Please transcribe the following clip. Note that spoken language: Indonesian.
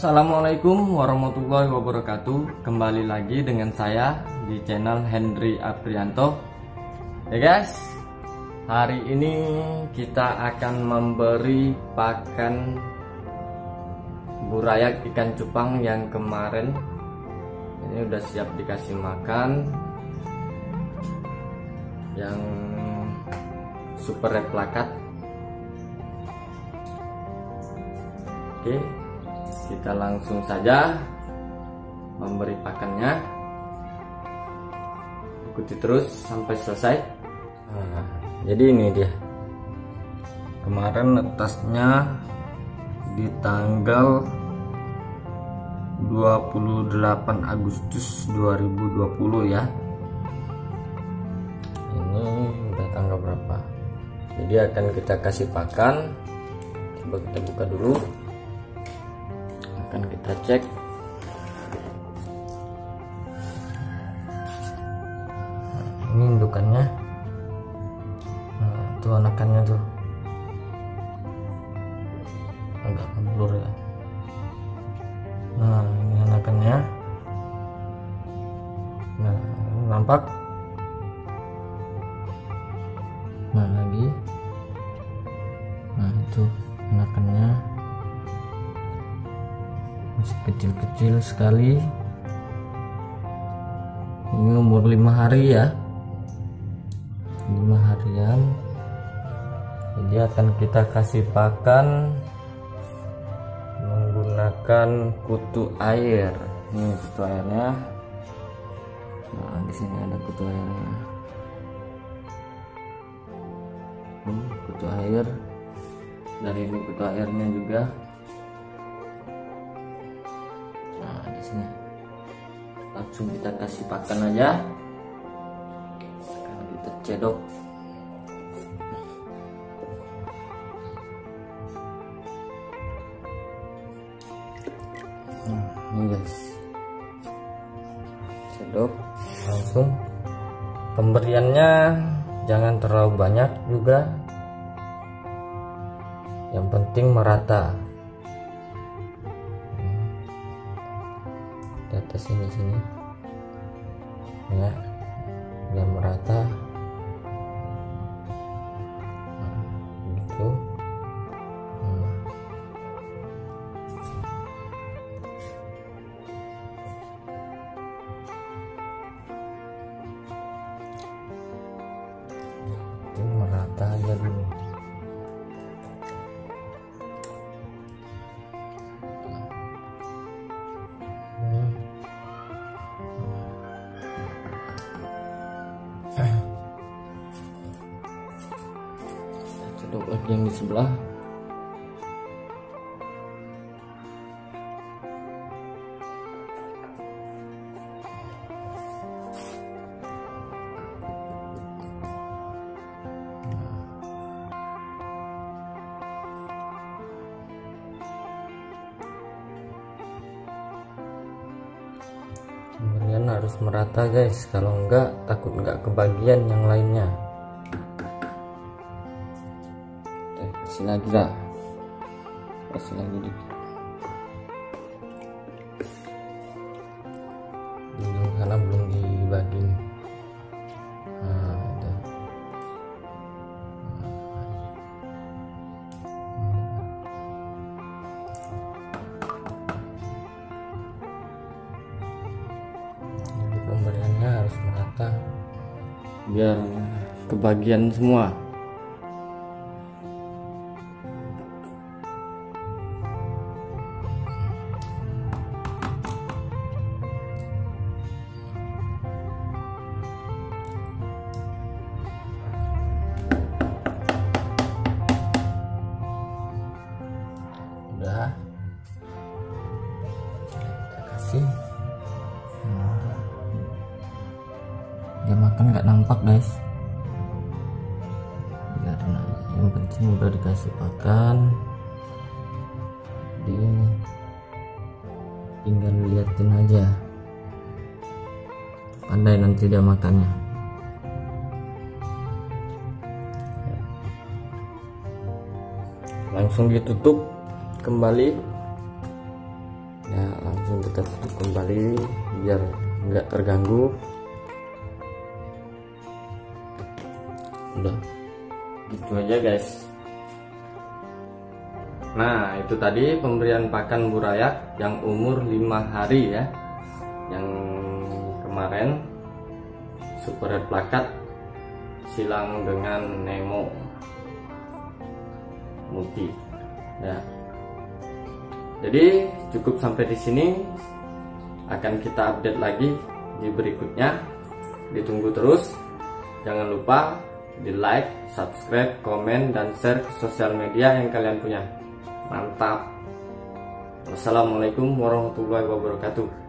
Assalamualaikum warahmatullahi wabarakatuh. Kembali lagi dengan saya di channel Hendry Aprianto. Ya guys, hari ini kita akan memberi pakan burayak ikan cupang yang kemarin. Ini udah siap dikasih makan, yang super red plakat. Oke, kita langsung saja memberi pakannya. Ikuti terus sampai selesai. Nah, jadi ini dia. Kemarin netasnya di tanggal 28 Agustus 2020 ya. Ini udah tanggal berapa? Jadi akan kita kasih pakan. Coba kita buka dulu. Akan kita cek. Nah, ini indukannya. Nah, itu anakannya tuh. Agak blur ya. Nah, ini anakannya. Nah, ini nampak. Nah, lagi. Nah, itu anakannya. Masih kecil-kecil sekali. Ini umur 5 hari ya. 5 harian. Jadi akan kita kasih pakan menggunakan kutu air. Ini kutu airnya. Nah, di sini ada kutu airnya. Kutu air. Dan ini kutu airnya juga. Nah, di sini. Langsung kita kasih pakan aja. Akan kita cedok. Ini guys, cedok langsung. Pemberiannya jangan terlalu banyak juga, yang penting merata. Di atas sini ya, biar merata. Nah, gitu. Merata aja dulu. Cedok lagi yang di sebelah. Pemberian harus merata guys, kalau enggak takut enggak kebagian yang lainnya. Oke, kasih lagi lah, kasih lagi dikit. Karena belum dibagi. Nah, itu. Pemberiannya harus merata biar kebagian semua. Udah kita kasih. Dia makan nggak nampak guys, karena yang penting udah dikasih pakan. Jadi tinggal liatin aja, pandai nanti dia makannya. Langsung ditutup kembali. langsung kita tutup kembali biar nggak terganggu. Udah gitu aja guys. Nah itu tadi pemberian pakan burayak yang umur 5 hari ya, yang kemarin super red plakat silang dengan Nemo Multi ya. Jadi cukup sampai di sini, akan kita update lagi di berikutnya. Ditunggu terus. Jangan lupa di like, subscribe, komen, dan share ke sosial media yang kalian punya. Mantap. Wassalamualaikum warahmatullahi wabarakatuh.